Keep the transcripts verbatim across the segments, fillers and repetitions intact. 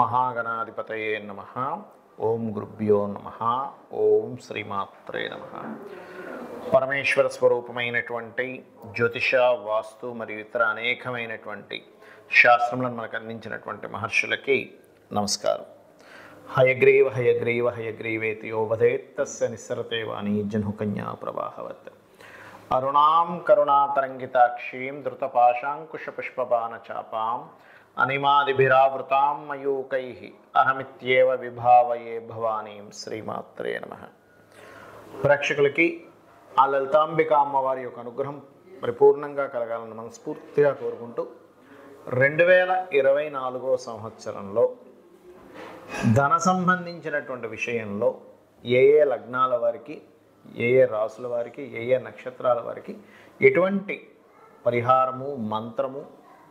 महागणाधिपतये नमः। ओम गुरुभ्यो नमः। ओम श्रीमात्रे नमः। పరమేశ్వర స్వరూపమైనటువంటి జ్యోతిష వాస్తు మరియు ఇతర అనేకమైనటువంటి శాస్త్రములను మనకు అందించినటువంటి మహర్షులకి నమస్కారం. హయగ్రీవ హయగ్రీవ హయగ్రీవేతి యో వదేత్తస్య నిస్సరతే వాణి జన్హుకన్యా ప్రవాహవత్ అరుణాం కరుణాతరంగితాక్షీం ధృతపాశాంకుశపుష్పబాణచాపాం అనిమాదిభిరావృతాం మయూకైః అహమిత్యేవ విభావయే భవానీం. శ్రీమాత్రే నమః. ప్రేక్షకులకి ఆ లలితాంబిక అమ్మవారి యొక్క అనుగ్రహం పరిపూర్ణంగా కలగాలని మనస్ఫూర్తిగా కోరుకుంటూ రెండు వేల ఇరవై నాలుగో సంవత్సరంలో ధన సంబంధించినటువంటి విషయంలో ఏ ఏ లగ్నాల వారికి, ఏ ఏ రాసుల వారికి, ఏ ఏ నక్షత్రాల వారికి ఎటువంటి పరిహారము, మంత్రము,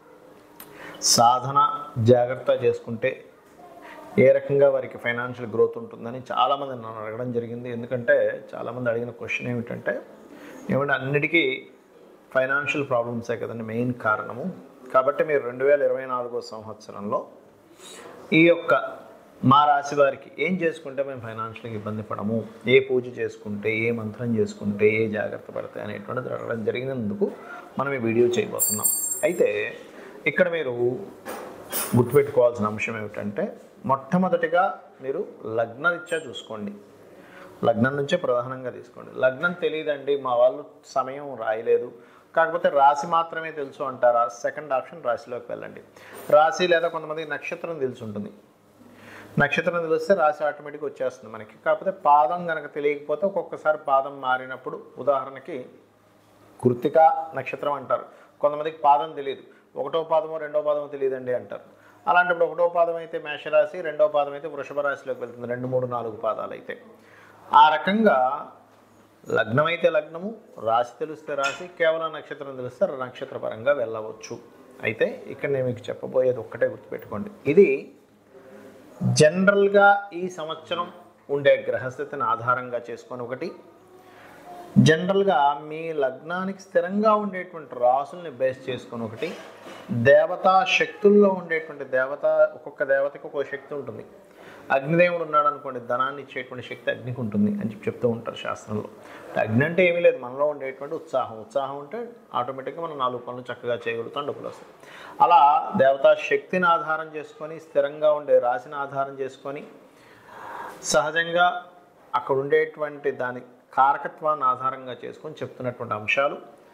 సాధన జాగ్రత్త చేసుకుంటే ఏ రకంగా వారికి ఫైనాన్షియల్ గ్రోత్ ఉంటుందని చాలామంది నన్ను అడగడం జరిగింది. ఎందుకంటే చాలామంది అడిగిన క్వశ్చన్ ఏమిటంటే, ఏమంటే అన్నిటికీ ఫైనాన్షియల్ ప్రాబ్లమ్సే కదండి మెయిన్ కారణము. కాబట్టి మీరు రెండు వేల ఇరవై నాలుగో సంవత్సరంలో ఈ యొక్క మా రాశి వారికి ఏం చేసుకుంటే మేము ఫైనాన్షియల్గా ఇబ్బంది పడము, ఏ పూజ చేసుకుంటే, ఏ మంత్రం చేసుకుంటే, ఏ జాగ్రత్త పడతాయి అనేటువంటిది అడగడం జరిగినందుకు మనం ఈ వీడియో చేయబోతున్నాం. అయితే ఇక్కడ మీరు గుర్తుపెట్టుకోవాల్సిన అంశం ఏమిటంటే, మొట్టమొదటిగా మీరు లగ్నరీత్యా చూసుకోండి. లగ్నం నుంచే ప్రధానంగా తీసుకోండి. లగ్నం తెలియదండి, మా వాళ్ళు సమయం రాయలేదు, కాకపోతే రాశి మాత్రమే తెలుసు అంటారా? సెకండ్ ఆప్షన్ రాశిలోకి వెళ్ళండి. రాశి లేదా కొంతమందికి నక్షత్రం తెలిసి ఉంటుంది. నక్షత్రం తెలిస్తే రాశి ఆటోమేటిక్గా వచ్చేస్తుంది మనకి. కాకపోతే పాదం కనుక తెలియకపోతే ఒక్కొక్కసారి పాదం మారినప్పుడు, ఉదాహరణకి కృత్తిక నక్షత్రం అంటారు, కొంతమందికి పాదం తెలియదు, ఒకటో పాదమో రెండో పాదమో తెలియదండి అంటారు. అలాంటప్పుడు ఒకటో పాదం అయితే మేషరాశి, రెండో పాదం అయితే వృషభ రాశిలోకి వెళ్తుంది, రెండు మూడు నాలుగు పాదాలు అయితే. ఆ రకంగా లగ్నం అయితే లగ్నము, రాశి తెలిస్తే రాశి, కేవలం నక్షత్రం తెలిస్తే నక్షత్రపరంగా వెళ్ళవచ్చు. అయితే ఇక్కడ నేను మీకు చెప్పబోయేది ఒక్కటే గుర్తుపెట్టుకోండి. ఇది జనరల్గా ఈ సంవత్సరం ఉండే గ్రహస్థితిని ఆధారంగా చేసుకొని ఒకటి, జనరల్గా మీ లగ్నానికి స్థిరంగా ఉండేటువంటి రాసుల్ని బేస్ చేసుకొని ఒకటి, దేవతా శక్తుల్లో ఉండేటువంటి దేవత, ఒక్కొక్క దేవతకి ఒక్కొక్క శక్తి ఉంటుంది. అగ్నిదేవుడు ఉన్నాడు అనుకోండి, ధనాన్ని ఇచ్చేటువంటి శక్తి అగ్నికి ఉంటుంది అని చెప్పి చెప్తూ ఉంటారు శాస్త్రంలో. అగ్ని అంటే ఏమీ లేదు, మనలో ఉండేటువంటి ఉత్సాహం. ఉత్సాహం ఉంటే ఆటోమేటిక్గా మనం నాలుగు పనులు చక్కగా చేయగలుగుతాం, డబ్బులు వస్తాయి. అలా దేవతా శక్తిని ఆధారం చేసుకొని, స్థిరంగా ఉండే రాశిని ఆధారం చేసుకొని, సహజంగా అక్కడ ఉండేటువంటి దాని కారకత్వాన్ని ఆధారంగా చేసుకొని చెప్తున్నటువంటి అంశాలు.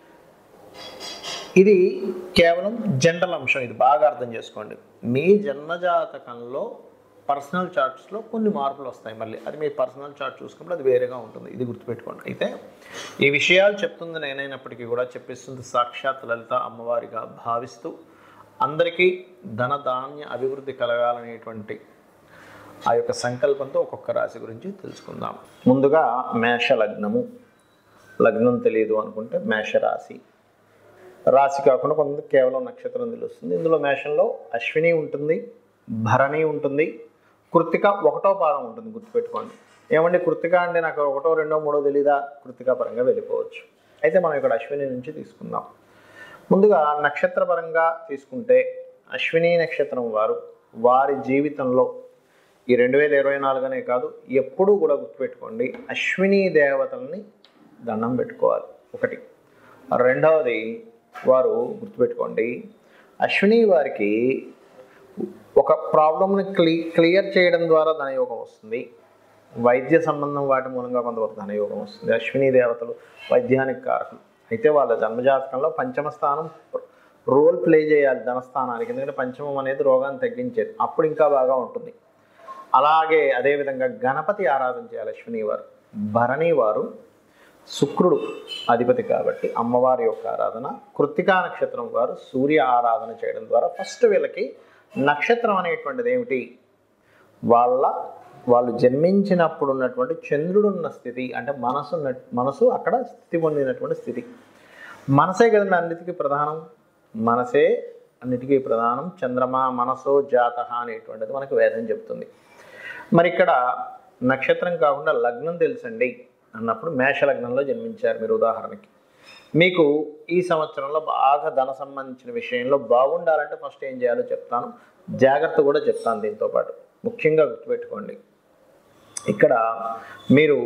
ఇది కేవలం జనరల్ అంశం, ఇది బాగా అర్థం చేసుకోండి. మీ జన్మజాతకంలో పర్సనల్ చార్ట్స్లో కొన్ని మార్పులు వస్తాయి, మళ్ళీ అది మీ పర్సనల్ చార్ట్ చూసుకున్నప్పుడు అది వేరేగా ఉంటుంది, ఇది గుర్తుపెట్టుకోండి. అయితే ఈ విషయాలు చెప్తుంది నేనైనప్పటికీ కూడా చెప్పిస్తుంది సాక్షాత్ లలిత అమ్మవారిగా భావిస్తూ అందరికీ ధన ధాన్య అభివృద్ధి కలగాలనేటువంటి ఆ యొక్క సంకల్పంతో ఒక్కొక్క రాశి గురించి తెలుసుకుందాం. ముందుగా మేష లగ్నము. లగ్నం తెలియదు అనుకుంటే మేషరాశి. రాశి కాకుండా కొంత కేవలం నక్షత్రం తెలుస్తుంది. ఇందులో మేషంలో అశ్విని ఉంటుంది, భరణి ఉంటుంది, కృత్తిక ఒకటో పాదం ఉంటుంది. గుర్తుపెట్టుకోండి. ఏమండి కృత్తిక అంటే నాకు ఒకటో రెండో మూడో తెలీదా? కృత్తిక పరంగా వెళ్ళిపోవచ్చు. అయితే మనం ఇక్కడ అశ్విని నుంచి తీసుకుందాం. ముందుగా నక్షత్ర పరంగా తీసుకుంటే అశ్విని నక్షత్రం వారు వారి జీవితంలో ఈ రెండు వేల ఇరవై నాలుగునే కాదు, ఎప్పుడూ కూడా గుర్తుపెట్టుకోండి, అశ్విని దేవతల్ని దండం పెట్టుకోవాలి ఒకటి. రెండవది వారు గుర్తుపెట్టుకోండి, అశ్విని వారికి ఒక ప్రాబ్లమ్ని క్లీ క్లియర్ చేయడం ద్వారా ధనయోగం వస్తుంది. వైద్య సంబంధం వాటి మూలంగా కొంతవరకు ధనయోగం వస్తుంది. అశ్విని దేవతలు వైద్యానికి కారకులు. అయితే వాళ్ళ జన్మజాతకంలో పంచమ స్థానం రోల్ ప్లే చేయాలి ధనస్థానానికి, ఎందుకంటే పంచమం అనేది రోగాన్ని తగ్గించేది, అప్పుడు ఇంకా బాగా ఉంటుంది. అలాగే అదేవిధంగా గణపతి ఆరాధన చేయాలి అశ్విని వారు. భరణి వారు శుక్రుడు అధిపతి కాబట్టి అమ్మవారి యొక్క ఆరాధన. కృత్తికా నక్షత్రం వారు సూర్య ఆరాధన చేయడం ద్వారా ఫస్ట్ వీళ్ళకి నక్షత్రం అనేటువంటిది ఏమిటి, వాళ్ళ వాళ్ళు జన్మించినప్పుడు ఉన్నటువంటి చంద్రుడున్న స్థితి, అంటే మనసు మనసు అక్కడ స్థితి పొందినటువంటి స్థితి. మనసే కదండి అన్నిటికీ ప్రధానం, మనసే అన్నిటికీ ప్రధానం. చంద్రమా మనసో జాతః అనేటువంటిది మనకు వేదం చెప్తుంది. మరి ఇక్కడ నక్షత్రం కాకుండా లగ్నం తెలుసండి అన్నప్పుడు మేష లగ్నంలో జన్మించారు మీరు. ఉదాహరణకి మీకు ఈ సంవత్సరంలో బాగా ధన సంబంధించిన విషయంలో బాగుండాలంటే ఫస్ట్ ఏం చేయాలో చెప్తాను. జాగ్రత్త కూడా చెప్తాను దీంతో పాటు. ముఖ్యంగా గుర్తుపెట్టుకోండి, ఇక్కడ మీరు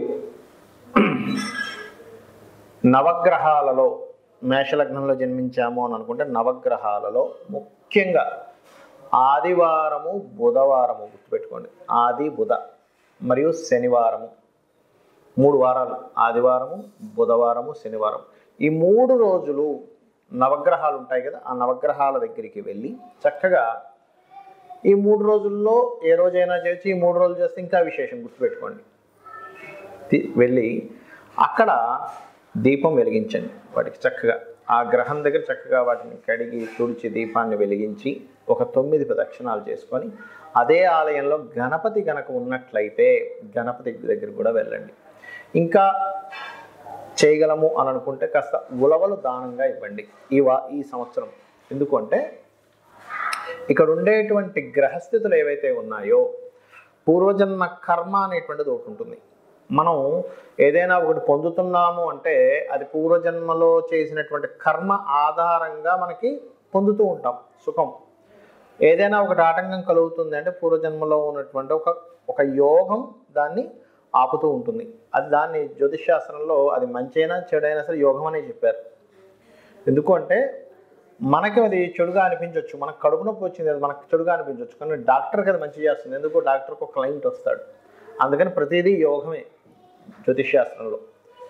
నవగ్రహాలలో మేషలగ్నంలో జన్మించాము అని అనుకుంటే నవగ్రహాలలో ముఖ్యంగా ఆదివారము బుధవారము గుర్తుపెట్టుకోండి. ఆది బుధ మరియు శనివారము, మూడు వారాలు, ఆదివారము బుధవారము శనివారం, ఈ మూడు రోజులు నవగ్రహాలు ఉంటాయి కదా, ఆ నవగ్రహాల దగ్గరికి వెళ్ళి చక్కగా ఈ మూడు రోజుల్లో ఏ రోజైనా చేయొచ్చు, ఈ మూడు రోజులు చేస్తే ఇంకా విశేషం గుర్తుపెట్టుకోండి. వెళ్ళి అక్కడ దీపం వెలిగించండి వాటికి చక్కగా, ఆ గ్రహం దగ్గర చక్కగా వాటిని కడిగి తుడిచి దీపాన్ని వెలిగించి ఒక తొమ్మిది ప్రదక్షిణాలు చేసుకొని అదే ఆలయంలో గణపతి గనక ఉన్నట్లయితే గణపతి దగ్గర కూడా వెళ్ళండి. ఇంకా చేయగలము అని అనుకుంటే కాస్త ఉలవలు దానంగా ఇవ్వండి ఈ వా ఈ సంవత్సరం. ఎందుకంటే ఇక్కడ ఉండేటువంటి గ్రహస్థితులు ఏవైతే ఉన్నాయో పూర్వజన్మ కర్మ అనేటువంటిది ఒకటి ఉంటుంది. మనం ఏదైనా ఒకటి పొందుతున్నాము అంటే అది పూర్వజన్మలో చేసినటువంటి కర్మ ఆధారంగా మనకి పొందుతూ ఉంటాం సుఖం. ఏదైనా ఒకటి ఆటంకం కలుగుతుంది అంటే పూర్వజన్మలో ఉన్నటువంటి ఒక ఒక యోగం దాన్ని ఆపుతూ ఉంటుంది. అది దాన్ని జ్యోతిషాస్త్రంలో అది మంచైనా చెడైనా సరే యోగం అనే చెప్పారు. ఎందుకు అంటే మనకి అది చెడుగా అనిపించవచ్చు, మనకు కడుపు నొప్పి వచ్చింది అది మనకు చెడుగా అనిపించవచ్చు, కానీ డాక్టర్కి అది మంచి చేస్తుంది. ఎందుకు? డాక్టర్కి ఒక క్లయింట్ వస్తాడు. అందుకని ప్రతిదీ యోగమే జ్యోతిషాస్త్రంలో.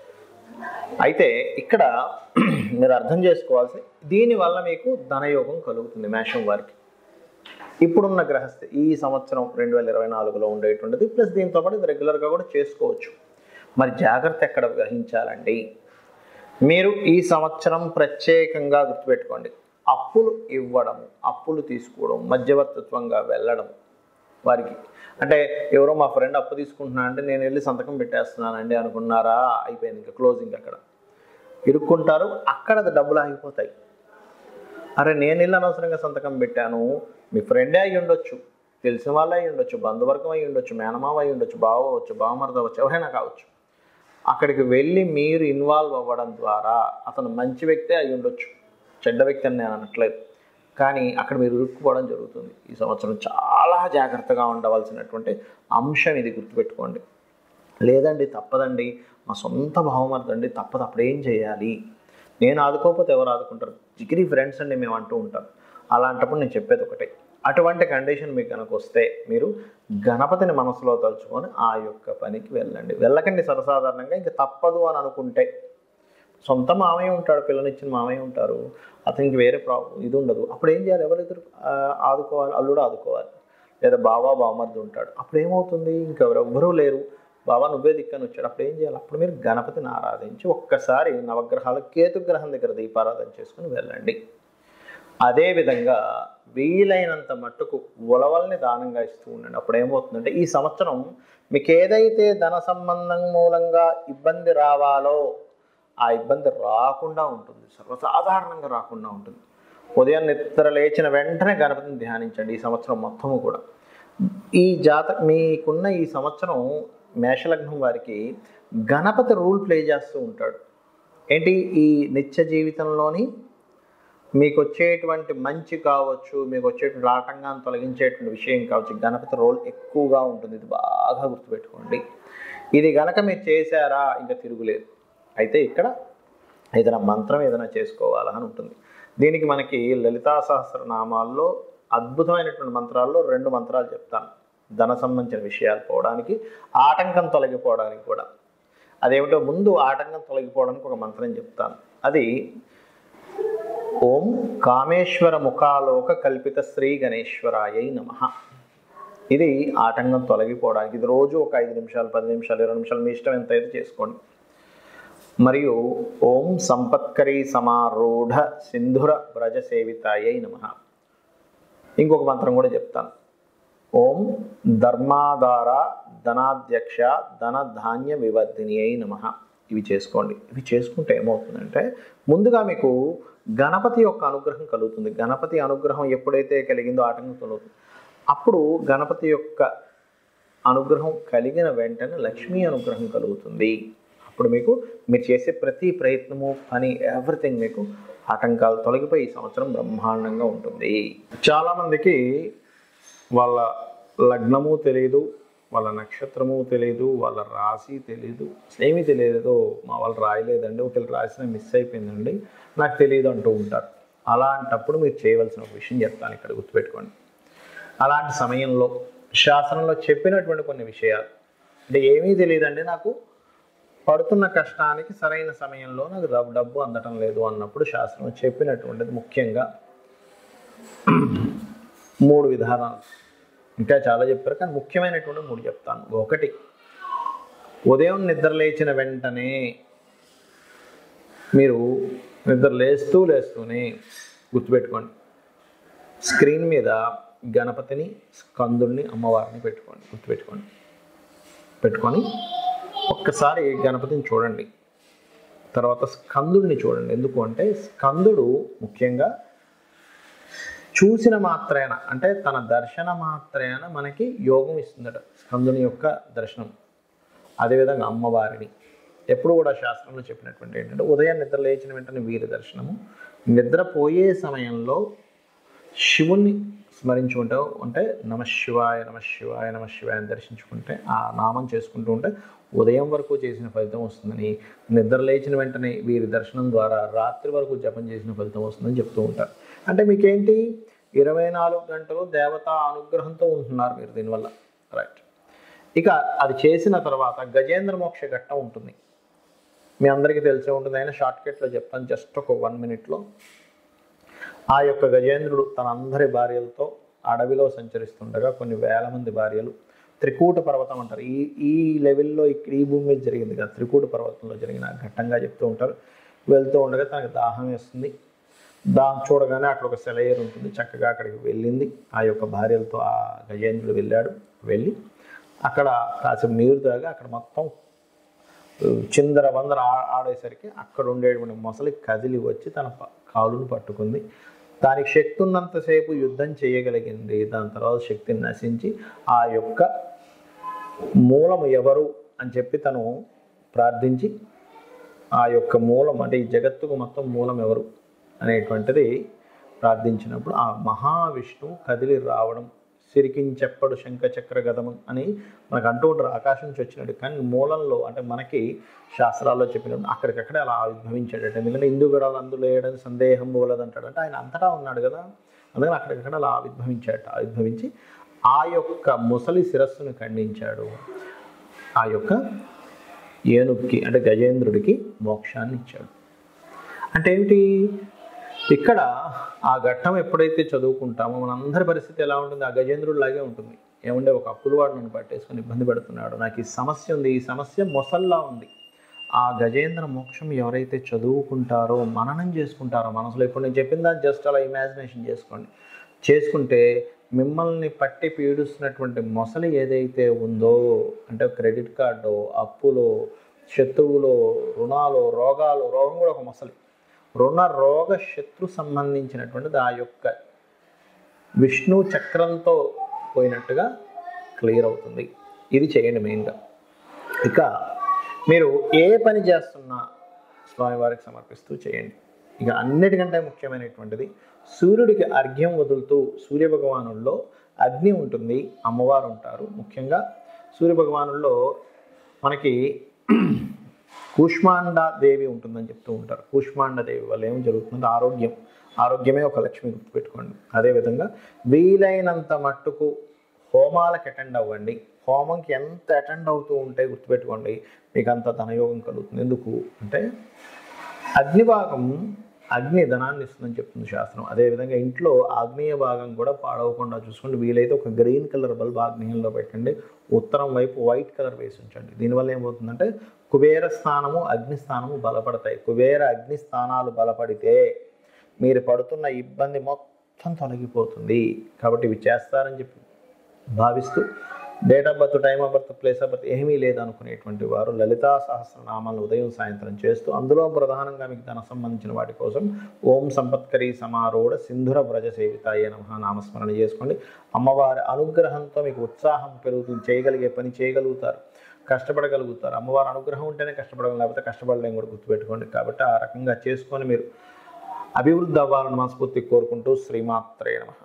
అయితే ఇక్కడ మీరు అర్థం చేసుకోవాల్సి, దీనివల్ల మీకు ధనయోగం కలుగుతుంది మేషం వారికి. ఇప్పుడున్న గ్రహస్థి ఈ సంవత్సరం రెండు వేల ఇరవై నాలుగులో ఉండేటువంటిది, ప్లస్ దీంతో పాటు ఇది రెగ్యులర్గా కూడా చేసుకోవచ్చు. మరి జాగ్రత్త ఎక్కడ వహించాలండి? మీరు ఈ సంవత్సరం ప్రత్యేకంగా గుర్తుపెట్టుకోండి, అప్పులు ఇవ్వడము, అప్పులు తీసుకోవడం, మధ్యవర్తిత్వంగా వెళ్ళడం వారికి. అంటే ఎవరో మా ఫ్రెండ్ అప్పు తీసుకుంటున్నా అంటే నేను వెళ్ళి సంతకం పెట్టేస్తున్నానండి అనుకున్నారా, అయిపోయింది, ఇంకా క్లోజింగ్. అక్కడ ఇరుక్కుంటారు, అక్కడ డబ్బులు ఆగిపోతాయి. అరే నేను వెళ్ళి అనవసరంగా సంతకం పెట్టాను, మీ ఫ్రెండే అయి ఉండొచ్చు, తెలిసిన వాళ్ళే అయి ఉండొచ్చు, బంధువర్గం అయి ఉండొచ్చు, మేనమావ అయి ఉండొచ్చు, బావ అవ్వచ్చు, బావమరద అవ్వచ్చు, ఎవరైనా కావచ్చు. అక్కడికి వెళ్ళి మీరు ఇన్వాల్వ్ అవ్వడం ద్వారా అతను మంచి వ్యక్తే అయి ఉండొచ్చు, చెడ్డ వ్యక్తి అని నేను అనట్లేదు, కానీ అక్కడ మీరు ఇరుక్కుపోవడం జరుగుతుంది. ఈ సంవత్సరం చాలా జాగ్రత్తగా ఉండవలసినటువంటి అంశం ఇది, గుర్తుపెట్టుకోండి. లేదండి తప్పదండి, మా సొంత భావమర్థండి తప్పదు, అప్పుడేం చేయాలి? నేను ఆదుకోకపోతే ఎవరు ఆదుకుంటారు? జిగిరి ఫ్రెండ్స్ అండి మేము అంటూ ఉంటాం. అలాంటప్పుడు నేను చెప్పేది ఒకటే, అటువంటి కండిషన్ మీకు కనుక వస్తే మీరు గణపతిని మనసులో తలుచుకొని ఆ యొక్క పనికి వెళ్ళండి. వెళ్ళకండి సర్వసాధారణంగా. ఇంకా తప్పదు అని అనుకుంటే, సొంత మామయ్య ఉంటాడు, పిల్లనిచ్చిన మామయ్య ఉంటారు, అతనికి వేరే ప్రాబ్లం ఇది ఉండదు, అప్పుడు ఏం చేయాలి? ఎవరిద్దరు ఆదుకోవాలి? అల్లుడు ఆదుకోవాలి, లేదా బావా బావమర్ది ఉంటాడు, అప్పుడు ఏమవుతుంది? ఇంకెవరు ఎవ్వరూ లేరు, బాబా నువ్వే దిక్కని వచ్చాడు, అప్పుడు ఏం చేయాలి? అప్పుడు మీరు గణపతిని ఆరాధించి ఒక్కసారి నవగ్రహాలు కేతుగ్రహం దగ్గర దీపారాధన చేసుకుని వెళ్ళండి. అదేవిధంగా వీలైనంత మట్టుకు ఉలవల్ని దానంగా ఇస్తూ ఉండండి. అప్పుడు ఏమవుతుందంటే ఈ సంవత్సరం మీకు ఏదైతే ధన సంబంధం మూలంగా ఇబ్బంది రావాలో ఆ ఇబ్బంది రాకుండా ఉంటుంది, సర్వసాధారణంగా రాకుండా ఉంటుంది. ఉదయం నిద్ర లేచిన వెంటనే గణపతిని ధ్యానించండి ఈ సంవత్సరం మొత్తము కూడా. ఈ జాత మీకున్న ఈ సంవత్సరం మేషలగ్నం వారికి గణపతి రూల్ ప్లే చేస్తూ ఉంటాడు. ఏంటి? ఈ నిత్య జీవితంలోని మీకు వచ్చేటువంటి మంచి కావచ్చు, మీకు వచ్చేటువంటి ఆటంకాన్ని తొలగించేటువంటి విషయం కావచ్చు, గణపతి రోల్ ఎక్కువగా ఉంటుంది. ఇది బాగా గుర్తుపెట్టుకోండి. ఇది గనక మీరు చేశారా ఇంకా తిరుగులేదు. అయితే ఇక్కడ ఏదైనా మంత్రం ఏదైనా చేసుకోవాలా అని ఉంటుంది. దీనికి మనకి లలితా సహస్రనామాల్లో అద్భుతమైనటువంటి మంత్రాల్లో రెండు మంత్రాలు చెప్తాను, ధన సంబంధించిన విషయాలు పోవడానికి, ఆటంకం తొలగిపోవడానికి కూడా. అదేమిటో ముందు ఆటంకం తొలగిపోవడానికి ఒక మంత్రం చెప్తాను. అది ఓం కామేశ్వర ముఖాలోక కల్పిత శ్రీ గణేశ్వరాయ నమః. ఇది ఆటంకం తొలగిపోవడానికి. ఇది రోజు ఒక ఐదు నిమిషాలు, పది నిమిషాలు, ఇరవై నిమిషాలు మీ ఇష్టం ఎంత అయితే చేసుకోండి. మరియు ఓం సంపత్కరీ సమారూఢ సింధుర వ్రజ సేవితాయ నమః. ఇంకొక మంత్రం కూడా చెప్తాను. ఓం ధర్మాధార ధనాధ్యక్ష ధన ధాన్య వివర్ధిని అయి నమః. ఇవి చేసుకోండి. ఇవి చేసుకుంటే ఏమవుతుందంటే ముందుగా మీకు గణపతి యొక్క అనుగ్రహం కలుగుతుంది. గణపతి అనుగ్రహం ఎప్పుడైతే కలిగిందో ఆటంకం కలుగుతుంది. అప్పుడు గణపతి యొక్క అనుగ్రహం కలిగిన వెంటనే లక్ష్మీ అనుగ్రహం కలుగుతుంది. అప్పుడు మీకు మీరు చేసే ప్రతి ప్రయత్నము, పని, ఎవ్రీథింగ్ మీకు ఆటంకాలు తొలగిపోయి ఈ సంవత్సరం బ్రహ్మాండంగా ఉంటుంది. చాలామందికి వాళ్ళ లగ్నము తెలియదు, వాళ్ళ నక్షత్రము తెలియదు, వాళ్ళ రాశి తెలియదు, ఏమీ తెలియదు. మా వాళ్ళు రాయలేదండి, ఒకవేళ రాసిన మిస్ అయిపోయిందండి, నాకు తెలియదు అంటూ ఉంటారు. అలాంటప్పుడు మీరు చేయవలసిన ఒక విషయం చెప్తాను ఇక్కడ, గుర్తుపెట్టుకోండి. అలాంటి సమయంలో శాస్త్రంలో చెప్పినటువంటి కొన్ని విషయాలు, అంటే ఏమీ తెలియదండి, నాకు పడుతున్న కష్టానికి సరైన సమయంలో నాకు డబ్బు అందటం లేదు అన్నప్పుడు శాస్త్రం చెప్పినటువంటిది ముఖ్యంగా మూడు విధానాలు. ఇంకా చాలా చెప్పారు, కానీ ముఖ్యమైనటువంటి మూడు చెప్తాను. ఒకటి, ఉదయం నిద్ర లేచిన వెంటనే మీరు నిద్ర లేస్తూ లేస్తూనే గుర్తుపెట్టుకోండి, స్క్రీన్ మీద గణపతిని, స్కందుడిని, అమ్మవారిని పెట్టుకోండి. గుర్తుపెట్టుకోండి, పెట్టుకొని ఒక్కసారి గణపతిని చూడండి, తర్వాత స్కందుడిని చూడండి. ఎందుకు అంటే స్కందుడు ముఖ్యంగా చూసిన మాత్రేన, అంటే తన దర్శన మాత్రేన మనకి యోగం ఇస్తుందట, స్కందుని యొక్క దర్శనం. అదేవిధంగా అమ్మవారిని ఎప్పుడు కూడా శాస్త్రంలో చెప్పినటువంటి ఏంటంటే ఉదయం నిద్ర లేచిన వెంటనే వీరి దర్శనము, నిద్రపోయే సమయంలో శివుణ్ణి స్మరించుకుంటే, అంటే నమ శివాయ నమ శివాయ నమ శివాయ అని దర్శించుకుంటే, ఆ నామం చేసుకుంటూ ఉంటే ఉదయం వరకు చేసిన ఫలితం వస్తుందని, నిద్ర లేచిన వెంటనే వీరి దర్శనం ద్వారా రాత్రి వరకు జపం చేసిన ఫలితం వస్తుందని చెప్తూ ఉంటారు. అంటే మీకేంటి, ఇరవై నాలుగు గంటలు దేవతా అనుగ్రహంతో ఉంటున్నారు మీరు దీనివల్ల. రైట్. ఇక అది చేసిన తర్వాత గజేంద్ర మోక్ష ఘట్టం ఉంటుంది, మీ అందరికీ తెలిసే ఉంటుంది. అయినా షార్ట్కట్లో చెప్తాను, జస్ట్ ఒక వన్ మినిట్లో. ఆ యొక్క గజేంద్రుడు తన అందరి భార్యలతో అడవిలో సంచరిస్తుండగా, కొన్ని వేల మంది భార్యలు, త్రికూట పర్వతం అంటారు, ఈ ఈ లెవెల్లో ఇక్కడ ఈ భూమి మీద జరిగింది కదా, త్రికూట పర్వతంలో జరిగిన ఘట్టంగా చెప్తూ ఉంటారు. వెళ్తూ ఉండగా తనకు దాహం వేస్తుంది, దాహం చూడగానే అక్కడ ఒక సెలయేరు ఉంటుంది, చక్కగా అక్కడికి వెళ్ళింది. ఆ యొక్క భార్యలతో ఆ గజేంద్రుడు వెళ్ళాడు. వెళ్ళి అక్కడ కాసేపు నీరు తాగా అక్కడ మొత్తం చిందర వందర ఆడేసరికి అక్కడ ఉండేటువంటి మొసలి కదిలి వచ్చి తన కాలును పట్టుకుంది. దానికి శక్తి ఉన్నంతసేపు యుద్ధం చేయగలిగింది. దాని తర్వాత శక్తిని నశించి ఆ యొక్క మూలం ఎవరు అని చెప్పి తను ప్రార్థించి, ఆ యొక్క మూలం అంటే ఈ జగత్తుకు మొత్తం మూలం ఎవరు అనేటువంటిది ప్రార్థించినప్పుడు ఆ మహావిష్ణువు కదిలి రావడం, సిరికించెప్పడు శంఖచక్ర గదము అని మనకు అంటూ ఉంటారు, ఆకాశం నుంచి వచ్చినట్టు. కానీ మూలంలో అంటే మనకి శాస్త్రాల్లో చెప్పినప్పుడు అక్కడికక్కడే అలా ఆవిర్భవించాడట. ఎందుకంటే ఇందుగడాలు అందులో వేయడానికి సందేహం పోలేదంటాడు, అంటే ఆయన అంతటా ఉన్నాడు కదా, అందుకని అక్కడికక్కడ అలా ఆవిర్భవించాడట. ఆవిర్భవించి ఆ యొక్క ముసలి శిరస్సును ఖండించాడు. ఆ యొక్క ఏనుగుకి అంటే గజేంద్రుడికి మోక్షాన్ని ఇచ్చాడు. అంటే ఏమిటి, ఇక్కడ ఆ ఘట్టం ఎప్పుడైతే చదువుకుంటామో మనందరి పరిస్థితి ఎలా ఉంటుంది, ఆ గజేంద్రుడు లాగే ఉంటుంది. ఏముండే, ఒక అప్పులవాడు నన్ను పట్టేసుకొని ఇబ్బంది పెడుతున్నాడు, నాకు ఈ సమస్య ఉంది, ఈ సమస్య మొసల్లా ఉంది. ఆ గజేంద్ర మోక్షం ఎవరైతే చదువుకుంటారో, మననం చేసుకుంటారో మనసులో, ఇప్పుడు నేను చెప్పిన దాన్ని జస్ట్ అలా ఇమాజినేషన్ చేసుకోండి. చేసుకుంటే మిమ్మల్ని పట్టి పీడిస్తున్నటువంటి మొసలి ఏదైతే ఉందో, అంటే క్రెడిట్ కార్డు, అప్పులు, శత్రువులు, రుణాలు, రోగాలు, రోగం కూడా ఒక మొసలి, రుణ రోగ శత్రు సంబంధించినటువంటిది ఆ యొక్క విష్ణు చక్రంతో పోయినట్టుగా క్లియర్ అవుతుంది. ఇది చేయండి మెయిన్గా. ఇక మీరు ఏ పని చేస్తున్నా స్వామివారికి సమర్పిస్తూ చేయండి. ఇక అన్నిటికంటే ముఖ్యమైనటువంటిది సూర్యుడికి అర్ఘ్యం వదులుతూ, సూర్యభగవానుల్లో అగ్ని ఉంటుంది, అమ్మవారు ఉంటారు. ముఖ్యంగా సూర్యభగవానుల్లో మనకి కూష్మాండ దేవి ఉంటుందని చెప్తూ ఉంటారు. కూష్మాండ దేవి వల్ల ఏం జరుగుతుందంటే ఆరోగ్యం, ఆరోగ్యమే ఒక లక్ష్మి, గుర్తుపెట్టుకోండి. అదేవిధంగా వీలైనంత మట్టుకు హోమాలకు అటెండ్ అవ్వండి. హోమంకి ఎంత అటెండ్ అవుతూ ఉంటే గుర్తుపెట్టుకోండి మీకు అంత ధనయోగం కలుగుతుంది. ఎందుకు అంటే అగ్నిభాగం అగ్ని ధనాన్ని ఇస్తుందని చెప్తుంది శాస్త్రం. అదేవిధంగా ఇంట్లో ఆగ్నేయ భాగం కూడా పాడవకుండా చూసుకోండి. వీలైతే ఒక గ్రీన్ కలర్ బల్బ్ ఆగ్నేయంలో పెట్టండి, ఉత్తరం వైపు వైట్ కలర్ వేసి ఉంచండి. దీనివల్ల ఏమవుతుందంటే కుబేర స్థానము అగ్ని స్థానము బలపడతాయి. కుబేర అగ్ని స్థానాలు బలపడితే మీరు పడుతున్న ఇబ్బంది మొత్తం తొలగిపోతుంది. కాబట్టి ఇవి చేస్తారని చెప్పి భావిస్తూ, date of birth, time of birth, place of birth ఏమీ లేదనుకునేటువంటి వారు లలితా సహస్రనామాలను ఉదయం సాయంత్రం చేస్తూ, అందులో ప్రధానంగా మీకు ధన సంబంధించిన వాటి కోసం ఓం సంపత్కరీ సమారూఢ సింధుర వ్రజ సేవితాయ నమః నామస్మరణ చేసుకోండి. అమ్మవారి అనుగ్రహంతో మీకు ఉత్సాహం పెరుగుతుంది, చేయగలిగే పని చేయగలుగుతారు, కష్టపడగలుగుతారు. అమ్మవారి అనుగ్రహం ఉంటేనే కష్టపడగలం, లేకపోతే కష్టపడలేం కూడా గుర్తుపెట్టుకోండి. కాబట్టి ఆ రకంగా చేసుకొని మీరు అభివృద్ధి అవ్వాలని మనస్ఫూర్తి కోరుకుంటూ శ్రీమాత్రే నమః.